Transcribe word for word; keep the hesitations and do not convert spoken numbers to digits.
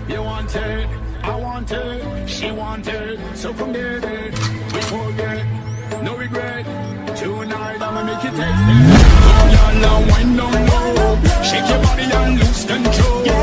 You want it, I want it, she want it, so come get it. We forget, no regret. Tonight I'ma make you taste it. Come on, now wind down low, shake your body and lose control.